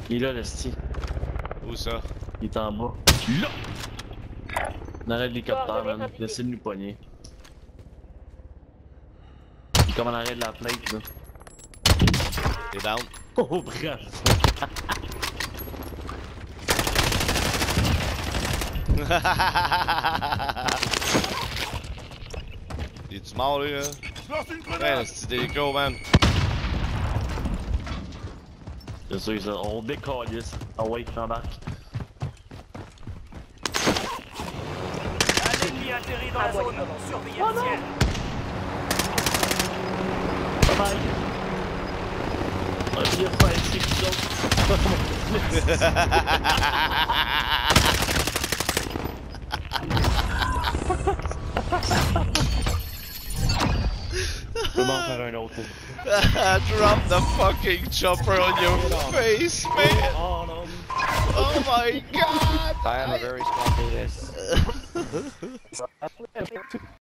Il est là, le sti. Où ça? Il est en bas. Là! On arrête l'hélicoptère, man. Laissez-le nous pogner. Il est comme en arrêt de la plate, là. T'es down? Oh, bravo! Es-tu mort, lui, là? Ouais, c'est délicat, man. C'est sûr, ça. On décalisse. Ah ouais, j'embarque. Un ennemi atterri dans la zone. Surveillez le ciel. Bye bye! On va bien faire ici, nous Je peux m'en faire un autre. Drop the fucking chopper on your face, man! Oh non! Oh my god! I am a very small penis.